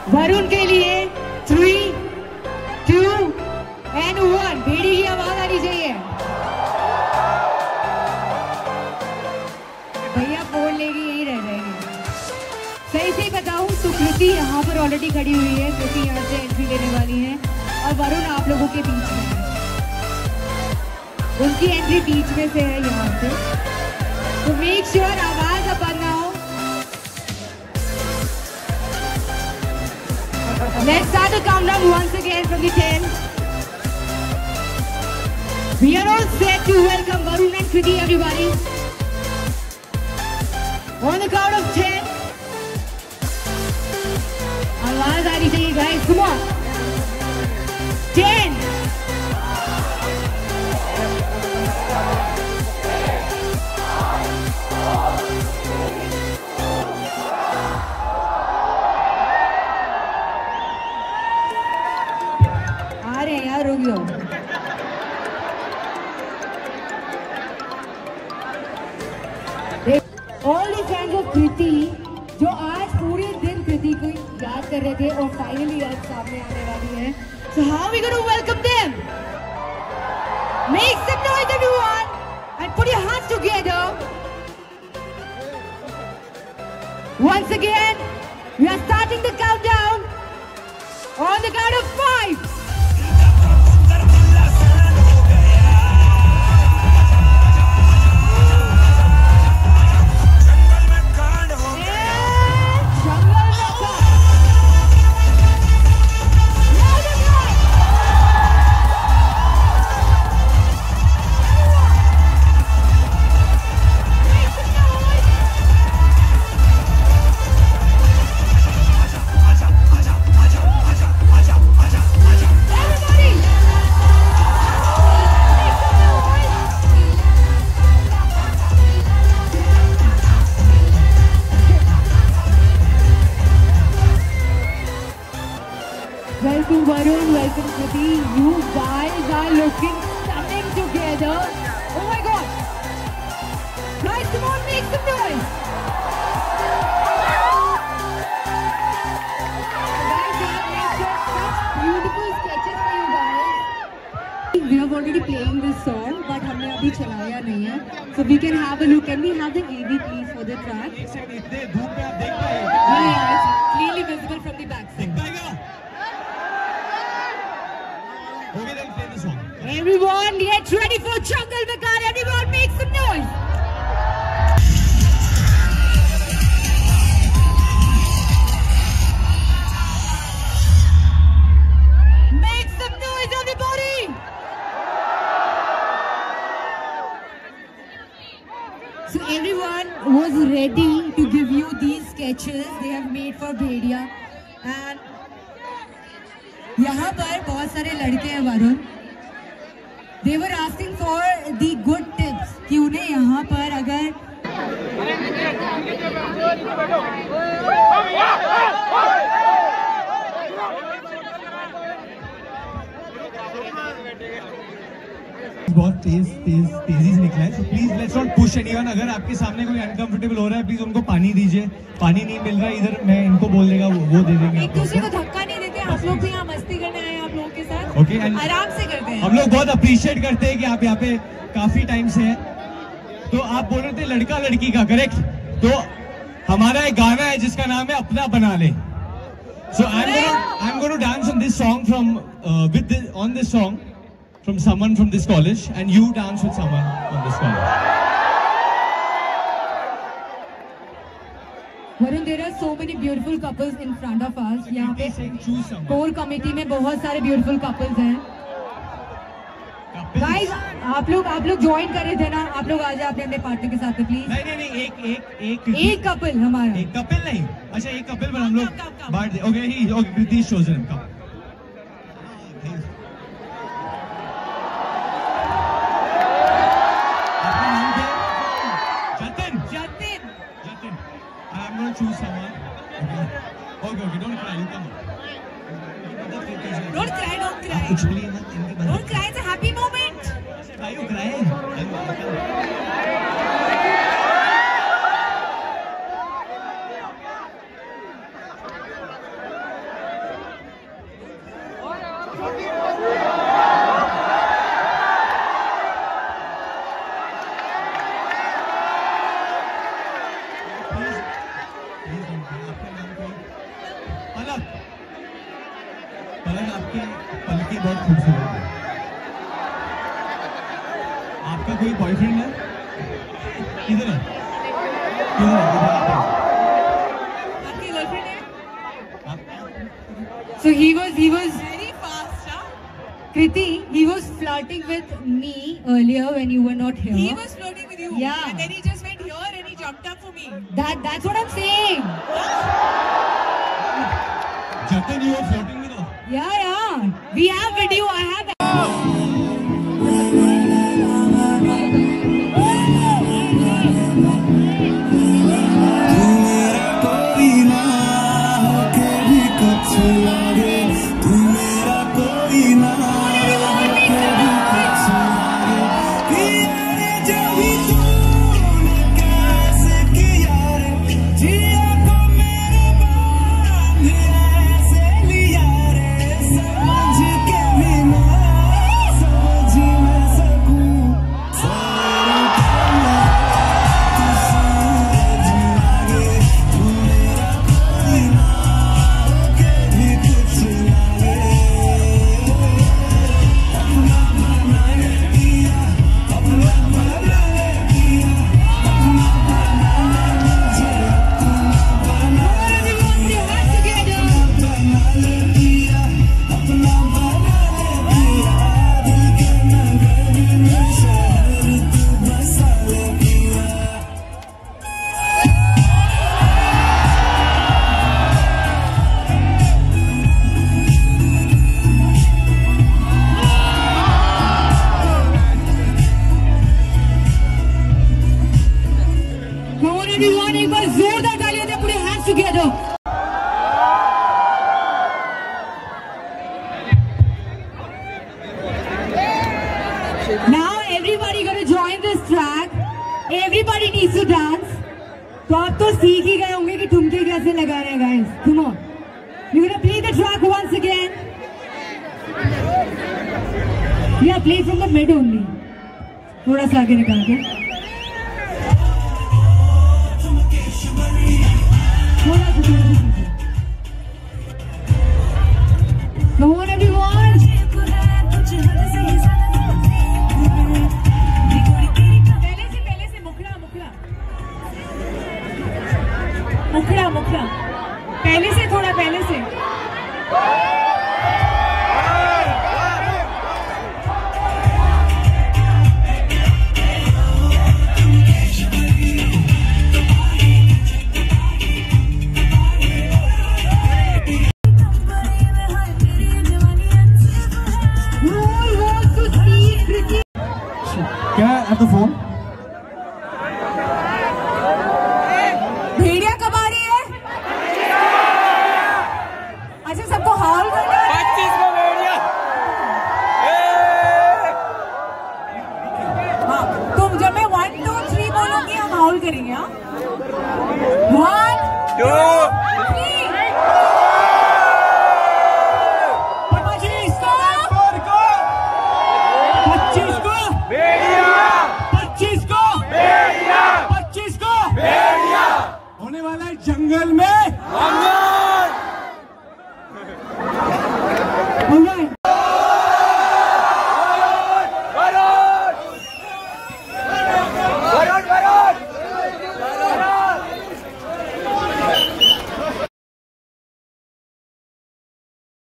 वरुण के लिए 3, 2 and 1 भेड़ी की आवाज आनी चाहिए। भैया फोन लेके यही रह जाएंगे। सही से बताऊं तो कृति यहाँ पर ऑलरेडी खड़ी हुई है। कृति यहाँ से एंट्री लेने वाली है और वरुण आप लोगों के बीच में है। उनकी एंट्री बीच में से है यहाँ से, तो मेक श्योर आवाज अब बंद ना हो। Let's start the countdown once again from the 10. We are all set to welcome Varun and Kriti, everybody. On the count of 10. आवाज आ रही चाहिए guys, come on. 10. यार रुक जाओ। All the fans of कृति जो आज पूरे दिन कृति को याद कर रहे थे और फाइनली आज सामने आने वाली है। So how are we going to welcome them? Make some noise everyone and put your hands together. Once again, we are starting the countdown on the count of 5. Welcome Varun, welcome Kriti. You guys are looking stunning together. Oh my God! Guys, come on, make some noise. Guys, we have made such beautiful sketches for you guys. We have already playing this song, but हमने अभी चलाया नहीं है. So we can have a look. Can we have the AV please for the track? इतने धूप में आप देख पाएंगे? Yeah, it's clearly visible from the back side. Okay, then play the song. Everyone, get ready for Jungle Makan. Everyone, make some noise. Make some noise, everybody. So everyone was ready to give you these sketches they have made for Bhedia, and यहाँ पर बहुत सारे लड़के हैं Varun. They were asking for the good tips कि उन्हें यहाँ पर अगर बहुत तेजी से निकला है। So please let's not push anyone. अगर आपके सामने कोई अनकंफर्टेबल हो रहा है, प्लीज उनको पानी दीजिए। पानी नहीं मिल रहा है इधर, मैं इनको बोल देगा, वो दे देंगे। एक दूसरे को धक्का नहीं देते। आप लोग भी यहाँ मस्ती करने आए हैं आप लोगों के साथ। Okay, आराम से करते हैं। हम लोग बहुत अप्रिशिएट करते हैं कि आप यहाँ पे काफी टाइम से हैं। तो आप बोल रहे थे लड़का लड़की का, करेक्ट? तो हमारा एक गाना है जिसका नाम है अपना बना ले। So I'm going to dance on this song on this song from someone from this college, and you dance with someone from this college. Varun, there are so many beautiful couples in front of us. यहाँ पे choose someone. Core committee में बहुत सारे beautiful couples हैं। Guys, आप लोग join कर रहे थे ना? आप लोग आ जाए अपने पार्टनर के साथ में प्लीज। नहीं एक कपल हमारा। एक कपल नहीं, अच्छा एक कपल पर हम लोग बांट दे। Okay Kriti chosen. I'm going to choose someone. Okay, don't cry, you come on. Don't cry. कुछ बोलिए मत, इनकी बात। Don't cry, it's a happy moment. Why you crying? पलक आपके पलके बहुत खूबसूरत है। आपका कोई बॉयफ्रेंड है? किधर है? आपकी गर्लफ्रेंड है? So he was very fast, huh? Kriti, he was flirting with me earlier when you were not here. He was flirting with you. Yeah. And then he just went here and he jumped up for me. That's what I'm saying. जतन you are floating with us. Yeah. We have video. I have. Everyone, एक बार जोरदार तालियां दें, put your hands together. Now everybody gonna join this track. Everybody needs to dance. तो आप तो सीख ही गए होंगे कि ठुमके कैसे लगा रहे हैं, guys. Come on. We're gonna play the track once again. Yeah, play from the mid only. थोड़ा सा आगे निकाल के. Come on, everyone! पहले से मुखड़ा पहले से थोड़ा पहले से Can I have the phone? भेड़िया कब आ रही है? अच्छा, सबको हॉल करना है? 25 को भेड़िया। हाँ, तुम जब मैं 1 2 3 बोलूंगी हम हॉल करेंगे। हाँ, 1 2 3 होने वाला है जंगल में